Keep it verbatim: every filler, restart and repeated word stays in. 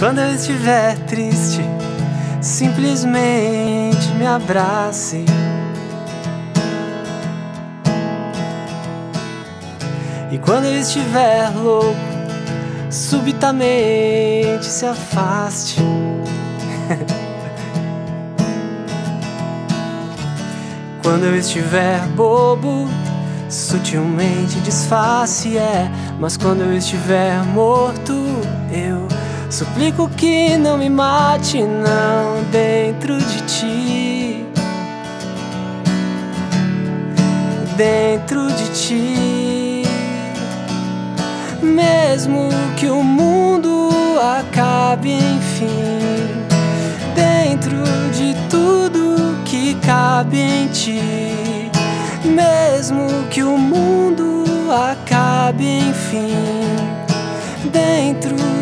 Quando eu estiver triste, simplesmente me abrace. E quando eu estiver louco, subitamente se afaste. Quando eu estiver bobo, sutilmente disfarce, é. Mas quando eu estiver morto, eu suplico que não me mate, não, dentro de ti, dentro de ti. Mesmo que o mundo acabe, enfim, dentro de tudo que cabe em ti. Mesmo que o mundo acabe, enfim, dentro